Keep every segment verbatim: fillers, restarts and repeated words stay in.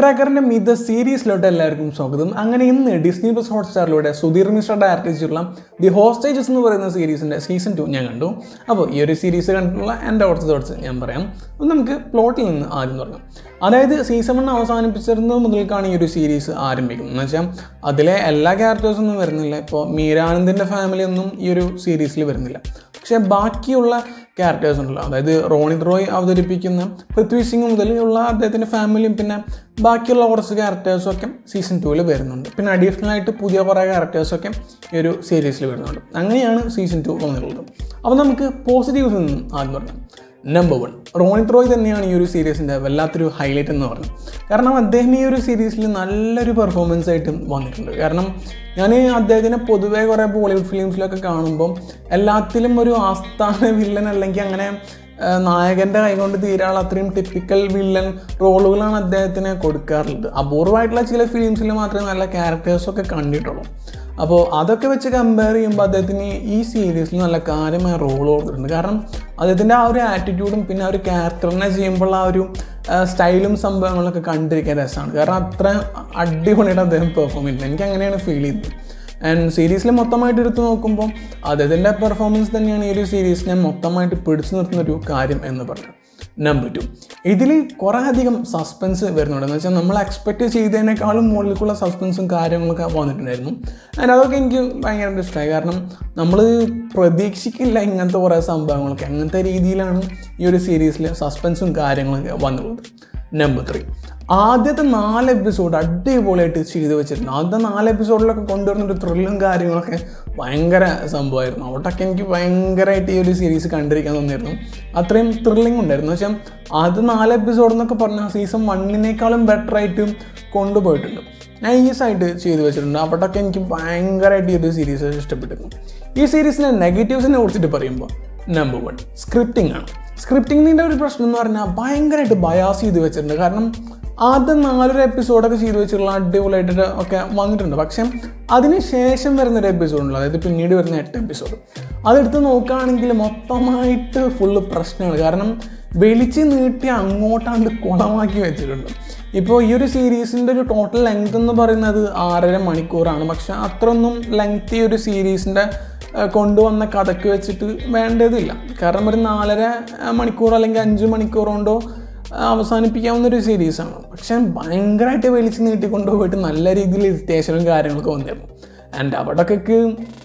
ട്രാക്കറിന്റെ മിത സീരീസിലോട്ട് എല്ലാവർക്കും സ്വാഗതം. അങ്ങനെ ഇന്ന് ഡിസ്നി പ്ലസ് ഹോട്ട്സ്റ്റാറിലൂടെ സുധീർ മിശ്ര ഡയറക്ട് ചെയ്തിട്ടുള്ള ദി ഹോസ്റ്റേജസ് എന്ന് പറയുന്ന സീരീസിന്റെ സീസൺ ടു ഞാൻ കണ്ടു. അപ്പോൾ ഈ ഒരു സീരീസ് കണ്ടിട്ടുള്ള എൻ്റെ കുറച്ച് തോട്ട്സ് ഞാൻ പറയാം. അപ്പം നമുക്ക് പ്ലോട്ടിൽ നിന്ന് ആദ്യം തുടങ്ങാം. അതായത് സീസൺ വൺ അവസാനിപ്പിച്ചിരുന്നത് മുതൽക്കാണ് ഈ ഒരു സീരീസ് ആരംഭിക്കുന്നത്. എന്ന് വെച്ചാൽ അതിലെ എല്ലാ ക്യാരക്ടേഴ്സൊന്നും വരുന്നില്ല. ഇപ്പോൾ മീരാനന്ദിൻ്റെ ഫാമിലി ഒന്നും ഈ ഒരു സീരീസിൽ വരുന്നില്ല. പക്ഷേ ബാക്കിയുള്ള ക്യാരക്ടേഴ്സ് ഉണ്ടല്ലോ, അതായത് റോണിത് റോയ് അവതരിപ്പിക്കുന്ന പൃഥ്വി സിംഗ് മുതലുള്ള അദ്ദേഹത്തിൻ്റെ ഫാമിലിയും പിന്നെ ബാക്കിയുള്ള കുറച്ച് ക്യാരക്ടേഴ്സൊക്കെ സീസൺ ടൂവിൽ വരുന്നുണ്ട്. പിന്നെ അഡീഷണൽ ആയിട്ട് പുതിയ കുറേ ക്യാരക്ടേഴ്സൊക്കെ ഈ ഒരു സീരീസിൽ വരുന്നുണ്ട്. അങ്ങനെയാണ് സീസൺ ടു വന്നിട്ടുള്ളത്. അപ്പോൾ നമുക്ക് പോസിറ്റീവ്സ് നിന്നും ആദ്യം പറയാം. നമ്പർ വൺ, റോണിത് റോയ് തന്നെയാണ് ഈ ഒരു സീരീസിൻ്റെ വല്ലാത്തൊരു ഹൈലൈറ്റ് എന്ന് പറഞ്ഞു. കാരണം അദ്ദേഹം ഈ ഒരു സീരീസിൽ നല്ലൊരു പെർഫോമൻസ് ആയിട്ട് വന്നിട്ടുണ്ട്. കാരണം ഞാൻ അദ്ദേഹത്തിനെ പൊതുവേ കുറേ ബോളിവുഡ് ഫിലിംസിലൊക്കെ കാണുമ്പം എല്ലാത്തിലും ഒരു ആസ്ഥാന വില്ലൻ അല്ലെങ്കിൽ അങ്ങനെ നായകൻ്റെ കൈകൊണ്ട് തീരാനുള്ള അത്രയും ടിപ്പിക്കൽ വില്ലൻ റോളുകളാണ് അദ്ദേഹത്തിന് കൊടുക്കാറുള്ളത്. അപൂർവമായിട്ടുള്ള ചില ഫിലിംസിൽ മാത്രമേ നല്ല ക്യാരക്ടേഴ്സൊക്കെ കണ്ടിട്ടുള്ളൂ. അപ്പോൾ അതൊക്കെ വെച്ച് കമ്പയർ ചെയ്യുമ്പോൾ അദ്ദേഹത്തിന് ഈ സീരീസിൽ നല്ല കാര്യമായ റോൾ കൊടുത്തിട്ടുണ്ട്. കാരണം അദ്ദേഹത്തിൻ്റെ ആ ഒരു ആറ്റിറ്റ്യൂഡും പിന്നെ ആ ഒരു ക്യാരക്ടറിനെ ചെയ്യുമ്പോൾ ആ ഒരു സ്റ്റൈലും സംഭവങ്ങളൊക്കെ കണ്ടിരിക്കാൻ രസമാണ്. കാരണം അത്ര അടിപൊളിയായിട്ട് അദ്ദേഹം പെർഫോം ചെയ്യുന്നത് എനിക്ക് അങ്ങനെയാണ് ഫീൽ ചെയ്തത്. ആൻഡ് സീരീസിൽ മൊത്തമായിട്ട് എടുത്ത് നോക്കുമ്പോൾ അദ്ദേഹത്തിൻ്റെ പെർഫോമൻസ് തന്നെയാണ് ഈ ഒരു സീരീസിനെ മൊത്തമായിട്ട് പിടിച്ചു നിർത്തുന്നൊരു കാര്യം എന്ന് പറഞ്ഞത്. നമ്പർ ടു, ഇതിൽ കുറേ അധികം സസ്പെൻസ് വരുന്നുണ്ട്. എന്ന് വെച്ചാൽ നമ്മൾ എക്സ്പെക്റ്റ് ചെയ്തതിനേക്കാളും മുകളിലേക്കുള്ള സസ്പെൻസും കാര്യങ്ങളൊക്കെ വന്നിട്ടുണ്ടായിരുന്നു. ആൻഡ് അതൊക്കെ എനിക്ക് ഭയങ്കരമായിട്ട് ഇഷ്ടമായി. കാരണം നമ്മൾ പ്രതീക്ഷിക്കില്ല ഇങ്ങനത്തെ കുറേ സംഭവങ്ങളൊക്കെ. അങ്ങനത്തെ രീതിയിലാണ് ഈ ഒരു സീരീസിൽ സസ്പെൻസും കാര്യങ്ങളൊക്കെ വന്നിട്ടുള്ളത്. നമ്പർ ത്രീ, ആദ്യത്തെ നാല് എപ്പിസോഡ് അടിപൊളിയായിട്ട് ചെയ്ത് വെച്ചിരുന്നു. ആദ്യത്തെ നാല് എപ്പിസോഡിലൊക്കെ കൊണ്ടുവരുന്നൊരു ത്രില്ലും കാര്യങ്ങളൊക്കെ ഭയങ്കര സംഭവമായിരുന്നു. അവിടൊക്കെ എനിക്ക് ഭയങ്കരമായിട്ട് ഈ ഒരു സീരീസ് കണ്ടിരിക്കാൻ തോന്നിയിരുന്നു. അത്രയും ത്രില്ലിംഗ് ഉണ്ടായിരുന്നു. പക്ഷേ ആദ്യത്തെ നാല് എപ്പിസോഡ് എന്നൊക്കെ പറഞ്ഞാൽ സീസൺ വണ്ണിനേക്കാളും ബെറ്ററായിട്ട് കൊണ്ടുപോയിട്ടുണ്ട്. നൈസായിട്ട് ചെയ്ത് വെച്ചിട്ടുണ്ട്. അവിടൊക്കെ എനിക്ക് ഭയങ്കരമായിട്ട് ഈ ഒരു സീരീസ് ഇഷ്ടപ്പെട്ടിരുന്നു. ഈ സീരീസിലെ നെഗറ്റീവ്സിനെ കുറിച്ചിട്ട് പറയുമ്പോൾ നമ്പർ വൺ, സ്ക്രിപ്റ്റിംഗ് ആണ്. സ്ക്രിപ്റ്റിങ്ങിൻ്റെ ഒരു പ്രശ്നം എന്ന് പറഞ്ഞാൽ ഭയങ്കരമായിട്ട് ബയാസ് ചെയ്ത് വെച്ചിട്ടുണ്ട്. കാരണം ആദ്യം നാലൊരു എപ്പിസോഡൊക്കെ ചെയ്ത് വെച്ചിട്ടുള്ള അടിപൊളിയായിട്ട് ഒക്കെ വന്നിട്ടുണ്ട്. പക്ഷേ അതിന് ശേഷം വരുന്നൊരു എപ്പിസോഡുണ്ടല്ലോ, അതായത് പിന്നീട് വരുന്ന എട്ട് എപ്പിസോഡ്, അതെടുത്ത് നോക്കുകയാണെങ്കിൽ മൊത്തമായിട്ട് ഫുള്ള് പ്രശ്നമാണ്. കാരണം വലിച്ച് നീട്ടി അങ്ങോട്ടാണ്ട് കുളമാക്കി വെച്ചിട്ടുണ്ട്. ഇപ്പോൾ ഈ ഒരു സീരീസിൻ്റെ ഒരു ടോട്ടൽ ലെങ്ത് എന്ന് പറയുന്നത് ആറര മണിക്കൂറാണ്. പക്ഷേ അത്രയൊന്നും ലെങ്ത് ഈ ഒരു സീരീസിൻ്റെ കൊണ്ടുവന്ന കഥയ്ക്ക് വെച്ചിട്ട് വേണ്ടതില്ല. കാരണം ഒരു നാലര മണിക്കൂർ അല്ലെങ്കിൽ അഞ്ച് മണിക്കൂർ കൊണ്ടോ അവസാനിപ്പിക്കാവുന്നൊരു സീരീസാണ്. പക്ഷേ ഭയങ്കരമായിട്ട് വലിച്ച് നീട്ടിക്കൊണ്ടുപോയിട്ട് നല്ല രീതിയിൽ ഇറിറ്റേഷനും കാര്യങ്ങളൊക്കെ വന്നിരുന്നു. ആൻഡ് അവിടേക്കൊക്കെ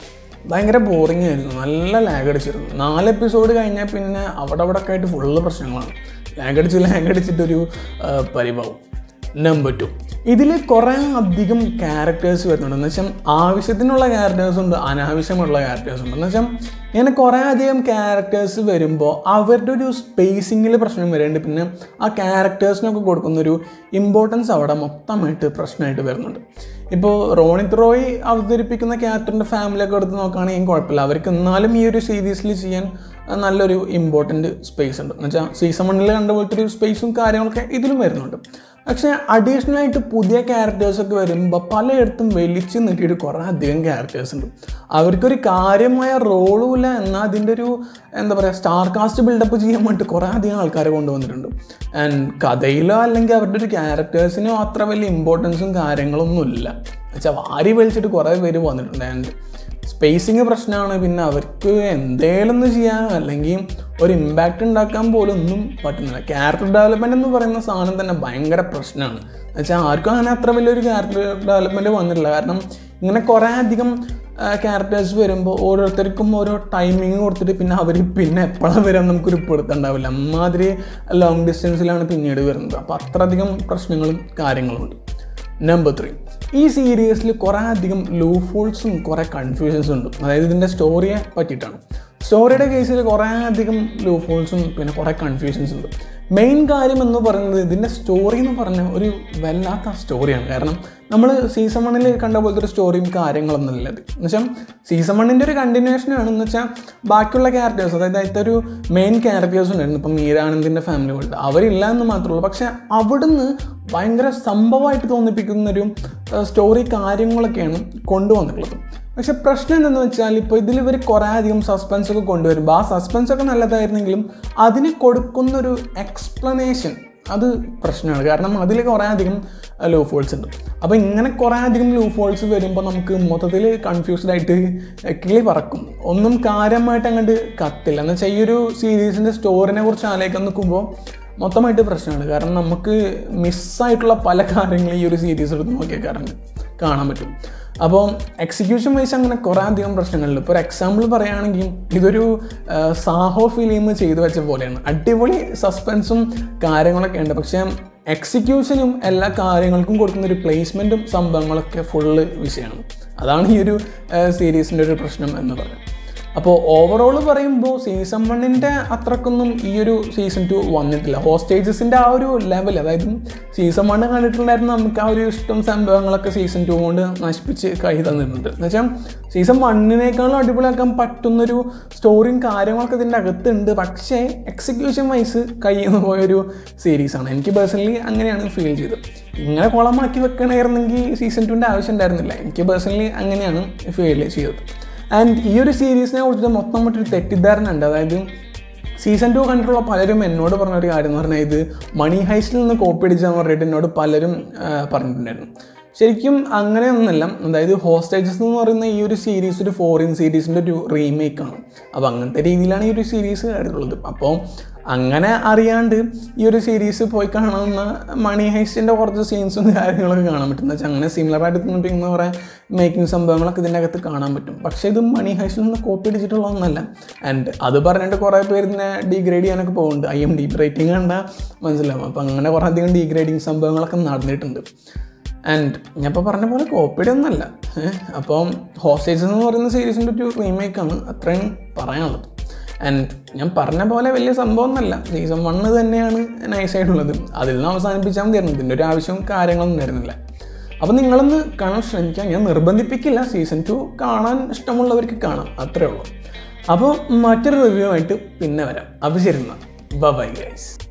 ഭയങ്കര ബോറിംഗ് ആയിരുന്നു. നല്ല ലാഗ് അടിച്ചിരുന്നു. നാല് എപ്പിസോഡ് കഴിഞ്ഞാൽ പിന്നെ അവിടെ അവിടെയൊക്കെ ആയിട്ട് ഫുള്ള് പ്രശ്നങ്ങളാണ്. ലാഗ് അടിച്ച് ലാഗ് അടിച്ചിട്ടൊരു പരിഭവം. നമ്പർ ടു, ഇതിൽ കുറേ അധികം ക്യാരക്ടേഴ്സ് വരുന്നുണ്ട്. എന്ന് വെച്ചാൽ ആവശ്യത്തിനുള്ള ക്യാരക്ടേഴ്സുണ്ട്, അനാവശ്യമുള്ള ക്യാരക്ടേഴ്സുണ്ട്. എന്ന് വെച്ചാൽ ഇങ്ങനെ കുറേ അധികം ക്യാരക്ടേഴ്സ് വരുമ്പോൾ അവരുടെ ഒരു സ്പേസിങ്ങിൽ പ്രശ്നം വരുന്നുണ്ട്. പിന്നെ ആ ക്യാരക്ടേഴ്സിനൊക്കെ കൊടുക്കുന്നൊരു ഇമ്പോർട്ടൻസ് അവിടെ മൊത്തമായിട്ട് പ്രശ്നമായിട്ട് വരുന്നുണ്ട്. ഇപ്പോൾ റോണിത് റോയ് അവതരിപ്പിക്കുന്ന ക്യാരക്ടറിൻ്റെ ഫാമിലിയൊക്കെ എടുത്ത് നോക്കുകയാണെങ്കിൽ കുഴപ്പമില്ല. അവർക്ക് എന്നാലും ഈ ഒരു സീരീസിൽ ചെയ്യാൻ നല്ലൊരു ഇമ്പോർട്ടൻറ്റ് സ്പേസ് ഉണ്ട്. എന്ന് വെച്ചാൽ സീസൺ വണ്ണിൽ കണ്ട പോലത്തെ ഒരു സ്പേസും കാര്യങ്ങളൊക്കെ ഇതിലും വരുന്നുണ്ട്. പക്ഷേ അഡീഷണലായിട്ട് പുതിയ ക്യാരക്ടേഴ്സൊക്കെ വരുമ്പോൾ പലയിടത്തും വലിച്ച് നീട്ടിയിട്ട് കുറേ അധികം ക്യാരക്ടേഴ്സ് ഉണ്ട്. അവർക്കൊരു കാര്യമായ റോളും ഇല്ല. എന്നാൽ അതിൻ്റെ ഒരു എന്താ പറയുക സ്റ്റാർ കാസ്റ്റ് ബിൽഡപ്പ് ചെയ്യാൻ വേണ്ടിയിട്ട് കുറേ അധികം ആൾക്കാരെ കൊണ്ടുവന്നിട്ടുണ്ട്. ആൻഡ് കഥയിലോ അല്ലെങ്കിൽ അവരുടെ ഒരു ക്യാരക്ടേഴ്സിനോ അത്ര വലിയ ഇമ്പോർട്ടൻസും കാര്യങ്ങളൊന്നും ഇല്ല. എന്നുവെച്ചാൽ വാരി വലിച്ചിട്ട് കുറേ പേര് വന്നിട്ടുണ്ട്. ആൻഡ് സ്പേസിങ് പ്രശ്നമാണ്. പിന്നെ അവർക്ക് എന്തേലും ഒന്ന് ചെയ്യാനോ അല്ലെങ്കിൽ ഒരു ഇമ്പാക്റ്റ് ഉണ്ടാക്കാൻ പോലും ഒന്നും പറ്റുന്നില്ല. ക്യാരക്ടർ ഡെവലപ്മെൻറ്റ് എന്ന് പറയുന്ന സാധനം തന്നെ ഭയങ്കര പ്രശ്നമാണ്. എന്നുവെച്ചാൽ ആർക്കും അങ്ങനെ അത്ര വലിയൊരു ക്യാരക്ടർ ഡെവലപ്മെൻറ്റ് വന്നിട്ടില്ല. കാരണം ഇങ്ങനെ കുറേ അധികം ക്യാരക്ടേഴ്സ് വരുമ്പോൾ ഓരോരുത്തർക്കും ഓരോ ടൈമിങ് കൊടുത്തിട്ട് പിന്നെ അവർ പിന്നെ എപ്പോഴാണ് വരാൻ നമുക്കൊരു പിടുത്തുണ്ടാവില്ല. അമ്മാതിരി ലോങ് ഡിസ്റ്റൻസിലാണ് പിന്നീട് വരുന്നത്. അപ്പോൾ അത്രയധികം പ്രശ്നങ്ങളും കാര്യങ്ങളും ഉണ്ട്. നമ്പർ ത്രീ, ഈ സീരീസിൽ കുറേ അധികം ലൂപ്പ് ഹോൾസും കുറേ കൺഫ്യൂഷൻസും ഉണ്ട്. അതായത് ഇതിൻ്റെ സ്റ്റോറിയെ പറ്റിയിട്ടാണ്. സ്റ്റോറിയുടെ കേസിൽ കുറേ അധികം ലൂപ്പ് ഹോൾസും പിന്നെ കുറേ കൺഫ്യൂഷൻസ് ഉണ്ട്. മെയിൻ കാര്യം എന്ന് പറയുന്നത് ഇതിൻ്റെ സ്റ്റോറി എന്ന് പറഞ്ഞാൽ ഒരു വല്ലാത്ത സ്റ്റോറിയാണ്. കാരണം നമ്മൾ സീസൺ വണ്ണിൽ കണ്ട പോലത്തെ ഒരു സ്റ്റോറിയും കാര്യങ്ങളൊന്നും ഇല്ല. അത് എന്ന് വെച്ചാൽ സീസൺ വണ്ണിൻ്റെ ഒരു കണ്ടിന്യൂഷനാണ്. എന്ന് വെച്ചാൽ ബാക്കിയുള്ള ക്യാരക്ടേഴ്സ്, അതായത് അതിൻ്റെ ഒരു മെയിൻ ക്യാരക്ടേഴ്സ് ഉണ്ടായിരുന്നു. ഇപ്പം മീരാനന്ദിൻ്റെ ഫാമിലി പോലത്തെ അവരില്ല എന്ന് മാത്രമേ ഉള്ളൂ. പക്ഷേ അവിടുന്ന് ഭയങ്കര സംഭവമായിട്ട് തോന്നിപ്പിക്കുന്നൊരു സ്റ്റോറി കാര്യങ്ങളൊക്കെയാണ് കൊണ്ടുവന്നിട്ടുള്ളത്. പക്ഷെ പ്രശ്നം എന്താണെന്ന് വെച്ചാൽ ഇപ്പോൾ ഇതിൽ ഇവർ കുറേ അധികം സസ്പെൻസൊക്കെ കൊണ്ടുവരുമ്പോൾ ആ സസ്പെൻസൊക്കെ നല്ലതായിരുന്നെങ്കിലും അതിന് കൊടുക്കുന്നൊരു എക്സ്പ്ലനേഷൻ അത് പ്രശ്നമാണ്. കാരണം അതിൽ കുറേ അധികം ലൂ ഫോൾസ് ഉണ്ട്. അപ്പോൾ ഇങ്ങനെ കുറേ അധികം ലൂ ഫോൾസ് വരുമ്പോൾ നമുക്ക് മൊത്തത്തിൽ കൺഫ്യൂസ്ഡ് ആയിട്ട് കിളി പറക്കും. ഒന്നും കാര്യമായിട്ട് അങ്ങോട്ട് കത്തില്ല. എന്ന് വെച്ചാൽ ഈ ഒരു സീരീസിൻ്റെ സ്റ്റോറിനെ കുറിച്ച് ആലോചിക്കാൻ നിൽക്കുമ്പോൾ മൊത്തമായിട്ട് പ്രശ്നമാണ്. കാരണം നമുക്ക് മിസ്സായിട്ടുള്ള പല കാര്യങ്ങളും ഈ ഒരു സീരീസ് എടുത്ത് നോക്കിയ കാരണം കാണാൻ പറ്റും. അപ്പോൾ എക്സിക്യൂഷൻ വൈസ് അങ്ങനെ കുറേ അധികം പ്രശ്നങ്ങളുണ്ട്. ഇപ്പോൾ ഒരു എക്സാമ്പിൾ പറയുകയാണെങ്കിൽ ഇതൊരു സാഹോ ഫിലിം ചെയ്തു വെച്ച പോലെയാണ്. അടിപൊളി സസ്പെൻസും കാര്യങ്ങളൊക്കെ ഉണ്ട്. പക്ഷേ എക്സിക്യൂഷനും എല്ലാ കാര്യങ്ങൾക്കും കൊടുക്കുന്ന ഒരു പ്ലേസ്മെൻറ്റും സംഭവങ്ങളൊക്കെ ഫുള്ള് വിഷയമാണ്. അതാണ് ഈ ഒരു സീരീസിൻ്റെ ഒരു പ്രശ്നം എന്ന് പറയുന്നത്. അപ്പോൾ ഓവറോൾ പറയുമ്പോൾ സീസൺ വണ്ണിൻ്റെ അത്രക്കൊന്നും ഈ ഒരു സീസൺ ടു വന്നിട്ടില്ല. ഹോസ്റ്റേജസിൻ്റെ ആ ഒരു ലെവൽ, അതായത് സീസൺ വണ്ണ് കണ്ടിട്ടുണ്ടായിരുന്ന നമുക്ക് ആ ഒരു ഇഷ്ടം സംഭവങ്ങളൊക്കെ സീസൺ ടു കൊണ്ട് നശിപ്പിച്ച് കൈ തന്നിട്ടുണ്ട്. എന്ന് വെച്ചാൽ സീസൺ വണ്ണിനേക്കാളും അടിപൊളിയാക്കാൻ പറ്റുന്നൊരു സ്റ്റോറിയും കാര്യങ്ങളൊക്കെ ഇതിൻ്റെ അകത്തുണ്ട്. പക്ഷേ എക്സിക്യൂഷൻ വൈസ് കയ്യിൽ നിന്ന് പോയൊരു സീരീസാണ്. എനിക്ക് പേഴ്സണലി അങ്ങനെയാണ് ഫീൽ ചെയ്തത്. ഇങ്ങനെ കുളമാക്കി വെക്കണമായിരുന്നെങ്കിൽ സീസൺ ടുവിൻ്റെ ആവശ്യം ഉണ്ടായിരുന്നില്ല. എനിക്ക് പേഴ്സണലി അങ്ങനെയാണ് ഫീൽ ചെയ്തത്. ആൻഡ് ഈ ഒരു സീരീസിനെ കുറിച്ചിട്ട് മൊത്തം മറ്റൊരു തെറ്റിദ്ധാരണ ഉണ്ട്. അതായത് സീസൺ ടു കണ്ടിട്ടുള്ള പലരും എന്നോട് പറഞ്ഞൊരു കാര്യം എന്ന് പറഞ്ഞാൽ ഇത് മണി ഹൈസ്റ്റിൽ നിന്ന് കോപ്പി അടിച്ചാന്ന് പറഞ്ഞിട്ട് എന്നോട് പലരും പറഞ്ഞിട്ടുണ്ടായിരുന്നു. ശരിക്കും അങ്ങനെയൊന്നുമല്ല. അതായത് ഹോസ്റ്റേജസ് എന്ന് പറയുന്ന ഈ ഒരു സീരീസ് ഒരു ഫോറിൻ സീരീസിൻ്റെ ഒരു റീമേക്കാണ്. അപ്പോൾ അങ്ങനത്തെ രീതിയിലാണ് ഈ ഒരു സീരീസ് ആയിട്ടുള്ളത്. അപ്പോൾ അങ്ങനെ അറിയാണ്ട് ഈ ഒരു സീരീസ് പോയി കാണാവുന്ന മണി ഹൈസ്റ്റിൻ്റെ കുറച്ച് സീൻസും കാര്യങ്ങളൊക്കെ കാണാൻ പറ്റും. എന്ന് വെച്ചാൽ അങ്ങനെ സിമിലറായിട്ട് തോന്നിപ്പിക്കുന്ന കുറേ മേക്കിംഗ് സംഭവങ്ങളൊക്കെ ഇതിൻ്റെ അകത്ത് കാണാൻ പറ്റും. പക്ഷേ ഇത് മണി ഹൈസ്റ്റിൽ നിന്ന് കോപ്പി അടിച്ചിട്ടുള്ളതൊന്നല്ല. ആൻഡ് അത് പറഞ്ഞിട്ട് കുറേ പേര് ഇതിനെ ഡീഗ്രേഡ് ചെയ്യാനൊക്കെ പോകുന്നുണ്ട്. ഐ എം ഡി റേറ്റിംഗ് കണ്ടാൽ മനസ്സിലാവും. അപ്പോൾ അങ്ങനെ കുറേ അധികം ഡീഗ്രേഡിങ് സംഭവങ്ങളൊക്കെ നടന്നിട്ടുണ്ട്. ആൻഡ് ഞാൻ ഇപ്പോൾ പറഞ്ഞ പോലെ കോപ്പിയുടെ ഒന്നല്ല. അപ്പം ഹോസ്റ്റേജസ് എന്ന് പറയുന്ന സീരീസിൻ്റെ ഒരു റീമേക്കാണ്, അത്രയും പറയാനുള്ളത്. ആൻഡ് ഞാൻ പറഞ്ഞ പോലെ വലിയ സംഭവം ഒന്നല്ല. സീസൺ വണ്ണ് തന്നെയാണ് നൈസായിട്ടുള്ളത്. അതിൽ നിന്ന് അവസാനിപ്പിച്ചാൽ മതിയായിരുന്നു. ഇതിൻ്റെ ഒരു ആവശ്യവും കാര്യങ്ങളൊന്നും വരുന്നില്ല. അപ്പോൾ നിങ്ങളൊന്ന് കാണാൻ ശ്രമിക്കാം. ഞാൻ നിർബന്ധിപ്പിക്കില്ല. സീസൺ ടു കാണാൻ ഇഷ്ടമുള്ളവർക്ക് കാണാം, അത്രേ ഉള്ളൂ. അപ്പോൾ മറ്റൊരു റിവ്യൂ ആയിട്ട് പിന്നെ വരാം. അപ്പോൾ ശരി എന്നാൽ ബൈ ഗൈസ്.